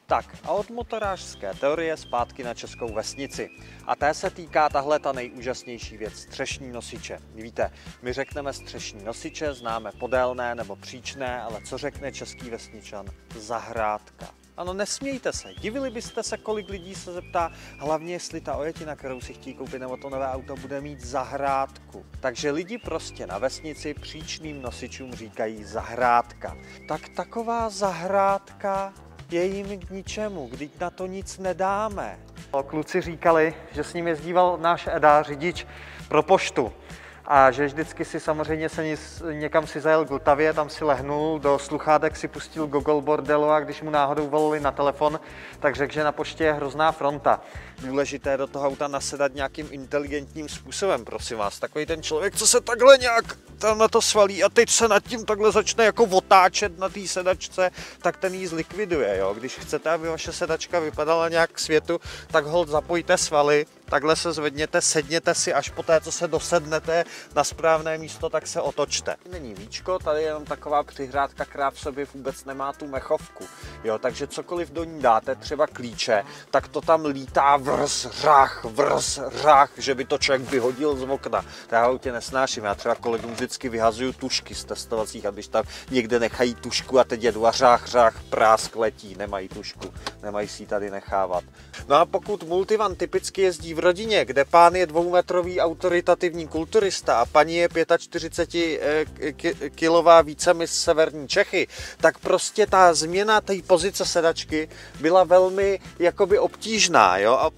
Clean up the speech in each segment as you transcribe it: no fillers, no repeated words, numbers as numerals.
Tak a od motorářské teorie zpátky na českou vesnici. A té se týká tahle ta nejúžasnější věc, střešní nosiče. Víte, my řekneme střešní nosiče, známe podélné nebo příčné, ale co řekne český vesničan? Zahrádka. Ano, nesmějte se. Divili byste se, kolik lidí se zeptá, hlavně jestli ta ojetina, kterou si chtějí koupit, nebo to nové auto bude mít zahrádku. Takže lidi prostě na vesnici příčným nosičům říkají zahrádka. Tak taková zahrádka je jim k ničemu, když na to nic nedáme. Kluci říkali, že s ním jezdíval náš Eda, řidič pro poštu. A že vždycky si samozřejmě někam si zajel k Vltavě, tam si lehnul, do sluchátek si pustil Gogol Bordelu a když mu náhodou volali na telefon, tak řekl, že na poště je hrozná fronta. Důležité do toho auta nasedat nějakým inteligentním způsobem, prosím vás. Takový ten člověk, co se takhle nějak tam na to svalí a teď se nad tím takhle začne jako otáčet na té sedačce, tak ten ji zlikviduje. Jo? Když chcete, aby vaše sedačka vypadala nějak k světu, tak holt zapojte svaly, takhle se zvedněte, sedněte si, až poté, co se dosednete na správné místo, tak se otočte. Není víčko, tady je jenom taková přihrádka, která v sobě vůbec nemá tu mechovku. Jo? Takže cokoliv do ní dáte, třeba klíče, tak to tam lítá vrz, řách, že by to člověk vyhodil z okna. To já autě nesnáším, já třeba kolegům vždycky vyhazuju tušky z testovacích, a když tam někde nechají tušku a teď jedu a řách, prásk letí, nemají tušku, nemají si ji tady nechávat. No a pokud multivan typicky jezdí v rodině, kde pán je 2metrový autoritativní kulturista a paní je 45kilová vícemis z severní Čechy, tak prostě ta změna té pozice sedačky byla velmi jakoby obtížná, jo? A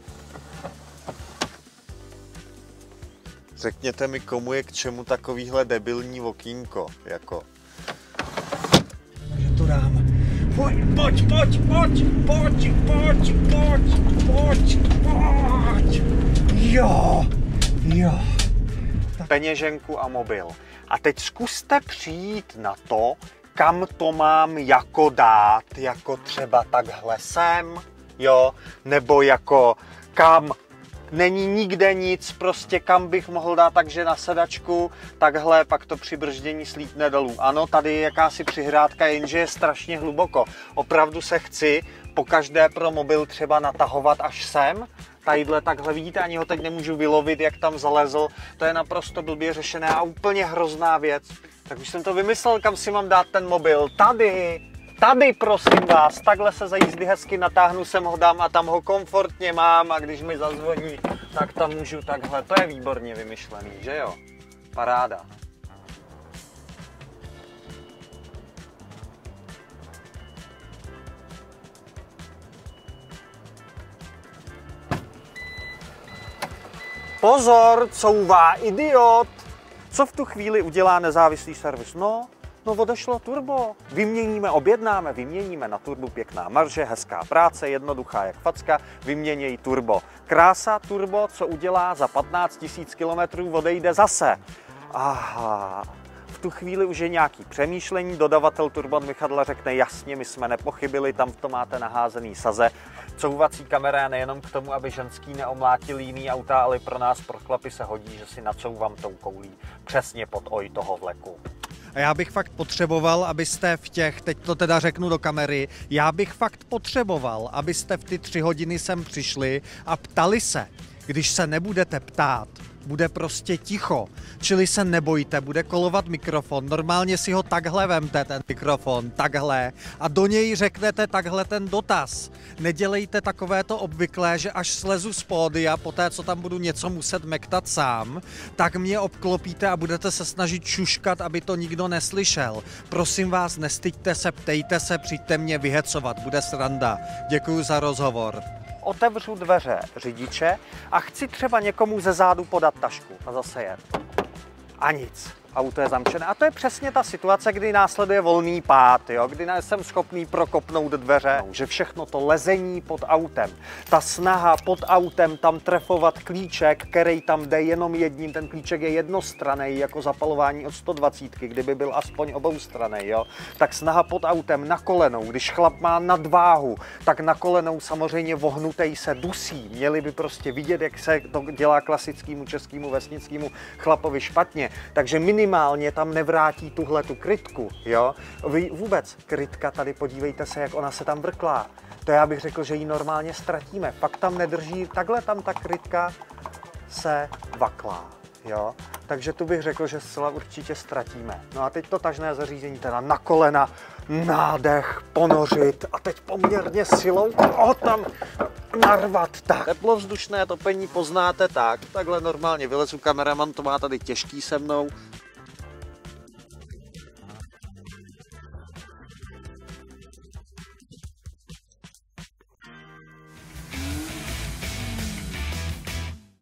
řekněte mi, komu je k čemu takovýhle debilní okýnko, jako. Já to dám. Pojď. Jo. Peněženku a mobil. A teď zkuste přijít na to, kam to mám jako dát, jako třeba takhle sem, jo, nebo jako kam není nikde nic, prostě kam bych mohl dát, takže na sedačku, takhle, pak to při brždění slítne dolů. Ano, tady je jakási přihrádka, jenže je strašně hluboko. Opravdu se chci pokaždé pro mobil třeba natahovat až sem. Tadyhle takhle vidíte, ani ho teď nemůžu vylovit, jak tam zalezl. To je naprosto blbě řešené a úplně hrozná věc. Tak už jsem to vymyslel, kam si mám dát ten mobil. Tady prosím vás, takhle se za jízdy hezky natáhnu, sem ho dám a tam ho komfortně mám a když mi zazvoní, tak tam můžu takhle. To je výborně vymyšlený, že jo? Paráda. Pozor, couvá idiot! Co v tu chvíli udělá nezávislý servis? No odešlo turbo. Vyměníme na turbo, pěkná marže, hezká práce, jednoduchá jak facka, vyměněj turbo. Krása turbo, co udělá za 15 000 kilometrů, odejde zase. Aha. V tu chvíli už je nějaký přemýšlení, dodavatel Turban Michadla řekne jasně, my jsme nepochybili, tam to máte naházený saze. Couvací kamera je nejenom k tomu, aby ženský neomlátil jiný auta, ale pro nás, pro chlapy se hodí, že si nacouvám tou koulí přesně pod oj toho vleku. A já bych fakt potřeboval, abyste teď to teda řeknu do kamery, já bych fakt potřeboval, abyste v ty 3 hodiny sem přišli a ptali se. Když se nebudete ptát, bude prostě ticho, čili se nebojte, bude kolovat mikrofon, normálně si ho takhle vemte, ten mikrofon, takhle, a do něj řeknete takhle ten dotaz. Nedělejte takovéto obvyklé, že až slezu z pódia, poté co tam budu něco muset mektat sám, tak mě obklopíte a budete se snažit šuškat, aby to nikdo neslyšel. Prosím vás, nestyďte se, ptejte se, přijďte mě vyhecovat, bude sranda. Děkuji za rozhovor. Otevřu dveře řidiče a chci třeba někomu ze zádu podat tašku a zase jet. A nic. Auto je zamčené. A to je přesně ta situace, kdy následuje volný pád, jo? Kdy jsem schopný prokopnout dveře, že všechno to lezení pod autem, ta snaha pod autem tam trefovat klíček, který tam jde jenom jedním, ten klíček je jednostranný, jako zapalování od 120, kdyby byl aspoň oboustranný, jo? Tak snaha pod autem na kolenou, když chlap má nadváhu, tak na kolenou samozřejmě vohnutej se dusí. Měli by prostě vidět, jak se to dělá klasickému českému vesnickému chlapovi špatně. Takže minimálně tam nevrátí tuhle tu krytku, jo. Vůbec krytka tady, podívejte se, jak ona se tam vrklá. to já bych řekl, že ji normálně ztratíme. Pak tam nedrží, takhle tam ta krytka se vaklá, jo. Takže tu bych řekl, že zcela určitě ztratíme. No a teď to tažné zařízení teda na kolena, nádech, ponořit a teď poměrně silou ho tam narvat. Tak. Teplovzdušné topení poznáte tak. Takhle normálně vylezu, kameraman to má tady těžký se mnou,